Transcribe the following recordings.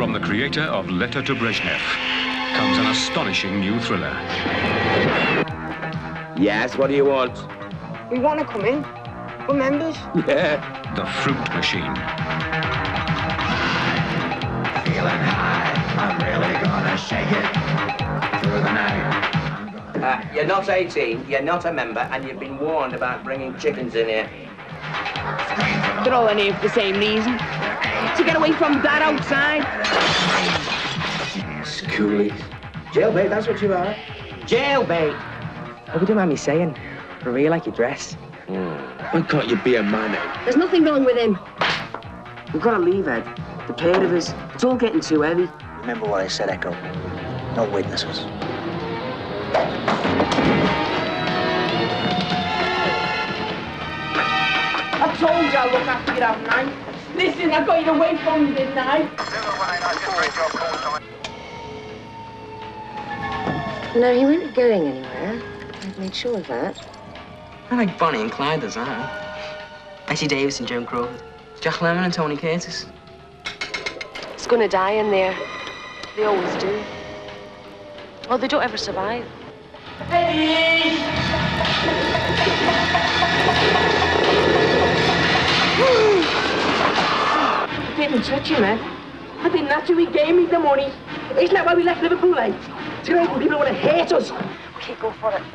From the creator of Letter to Brezhnev comes an astonishing new thriller. Yes, what do you want? We want to come in. We're members. Yeah. The Fruit Machine. Feeling high, I'm really gonna shake it through the night. You're not 18, you're not a member, and you've been warned about bringing chickens in here. They're all in here for the same reason. To get away from that outside. Schoolies. Jailbait, that's what you are. Jailbait. Hope you don't mind me saying, I really like your dress. Why can't you be a man, Ed? There's nothing wrong with him. We've got to leave, Ed. The pair of us, it's all getting too heavy. Remember what I said, Echo. No witnesses. I told you I'll look after you that night. Listen, I got you away from you, didn't I? No, he won't be going anywhere. I've made sure of that. I like Bonnie and Clyde, does that? Bessie Davis and Joan Crawford. Jack Lemmon and Tony Curtis. He's gonna die in there. They always do. Well, they don't ever survive. Hey! I didn't touch him, man. I didn't actually gave me the money. Isn't that why we left Liverpool, eh? To make people want to hate us. Okay, go for it.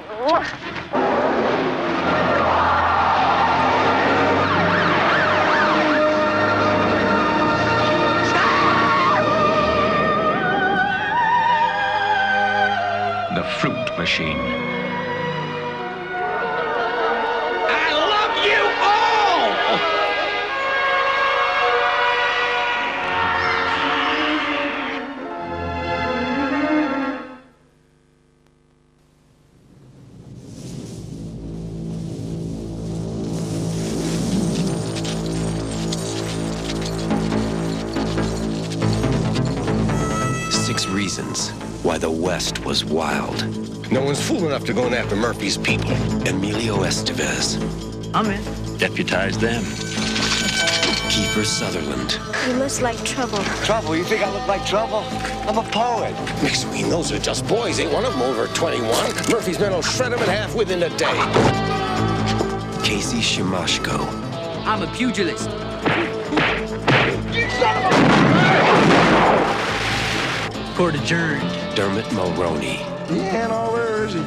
The Fruit Machine. I love you all! Six reasons why the West was wild. No one's fool enough to go in after Murphy's people. Emilio Estevez. I'm in. Deputize them. Kiefer Sutherland. You must like trouble. Trouble? You think I look like trouble? I'm a poet. McSween, those are just boys. Ain't one of them over 21. Murphy's men will shred them in half within a day. Casey Shimashko. I'm a pugilist. You son of a... Court adjourned. Dermot Mulroney. Yeah, no, where is he?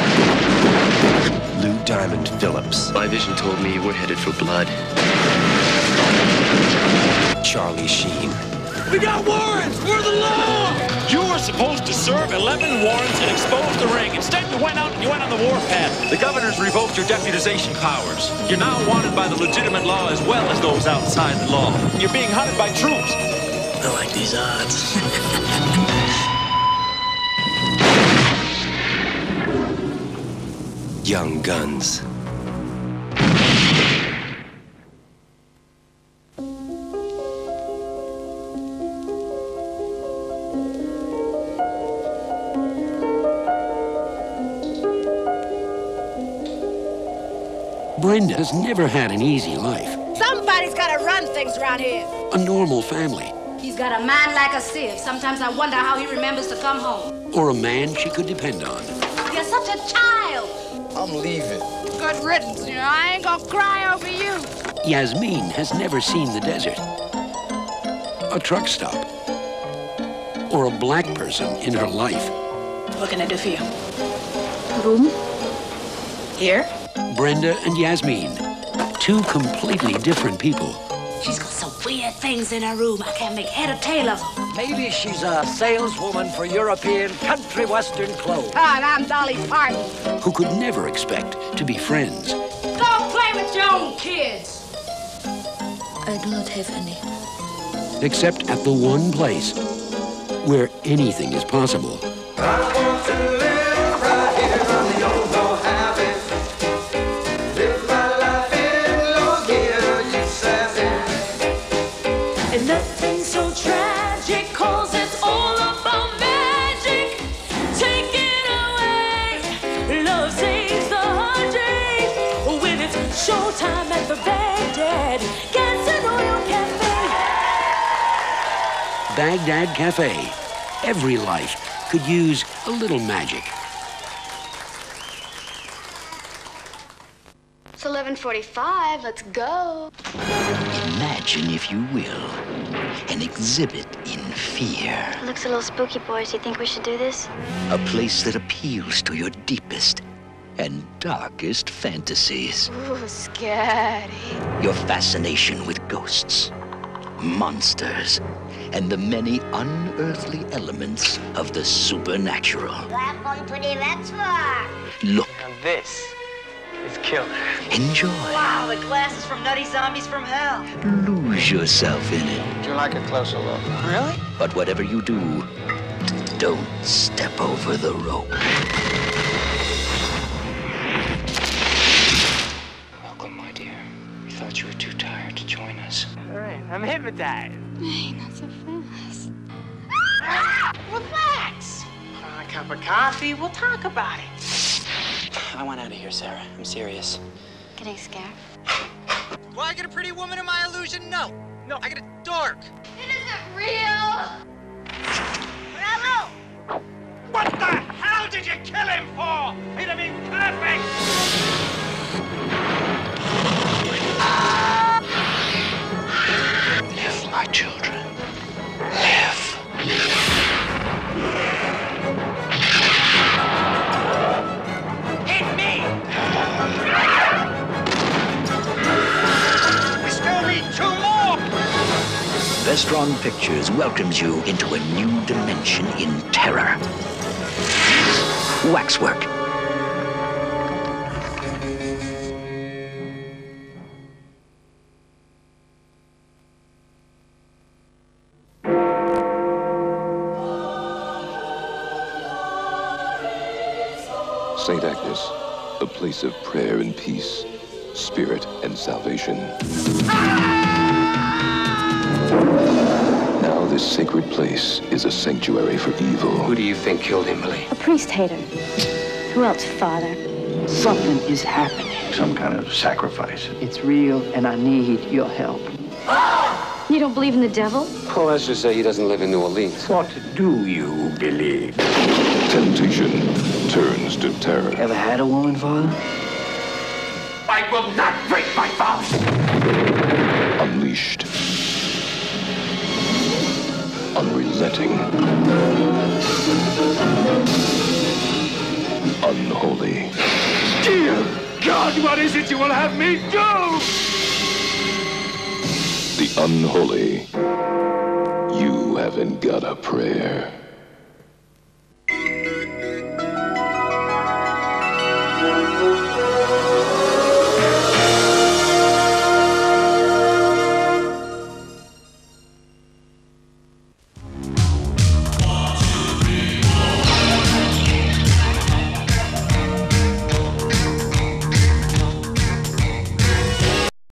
Lou Diamond Phillips. My vision told me we're headed for blood. Charlie Sheen. We got warrants! We're the law! You were supposed to serve 11 warrants and expose the ring. Instead, you went out and you went on the warpath. The governor's revoked your deputization powers. You're now wanted by the legitimate law as well as those outside the law. You're being hunted by troops. I like these odds. Young Guns. Brenda has never had an easy life. Somebody's got to run things around here. A normal family. He's got a mind like a sieve. Sometimes I wonder how he remembers to come home. Or a man she could depend on. You're such a child. I'm leaving. Good riddance, you know. I ain't gonna cry over you. Yasmin has never seen the desert. A truck stop. Or a black person in her life. What can I do for you? Room? Here? Brenda and Yasmin. Two completely different people. She's got some weird things in her room. I can't make head or tail of them. Maybe she's a saleswoman for European country western clothes. God, I'm Dolly Parton. Who could never expect to be friends. Go play with your own kids. I do not have any. Except at the one place where anything is possible. I want to live right here on the old Mojave. Live my life in low gear, you sassy. And nothing so tragic, 'cause it's all about magic. Take it away, love saves the heartache. When it's showtime at the Baghdad Gas and Oil Cafe. Baghdad Cafe. Every life could use a little magic. It's 11:45. Let's go. Imagine, if you will, an exhibit in fear. It looks a little spooky, boys. You think we should do this? A place that appeals to your deepest and darkest fantasies. Ooh, scary. Your fascination with ghosts, monsters, and the many unearthly elements of the supernatural. Welcome to the vet store. Look. Now this is killer. Enjoy. Wow, the glasses from Nutty Zombies from Hell. Lose yourself in it. Would you like a closer look? Really? But whatever you do, don't step over the rope. Welcome, my dear. We thought you were too tired to join us. All right, I'm hypnotized. Hey, not so fast. Relax. A cup of coffee. We'll talk about it. I want out of here, Sarah. I'm serious. Getting scared? Do I get a pretty woman in my illusion? No. No, I get a dork. It isn't real. Bravo! What the hell did you kill him for? He'd have been perfect. Live, my children. Live. Hit me! We still need 2 more! Vestron Pictures welcomes you into a new dimension in terror. Waxwork. St. Agnes, a place of prayer and peace, spirit and salvation. Now this sacred place is a sanctuary for evil. Who do you think killed him, Millie? A priest hater. Who else, Father? Something is happening. Some kind of sacrifice. It's real, and I need your help. You don't believe in the devil? Well, let's just say he doesn't live in New Orleans. What do you believe? Temptation turns to terror. Ever had a woman, Father? I will not break my vows! Unleashed. Unrelenting. Unholy. Dear God, what is it you will have me do? The unholy. You haven't got a prayer.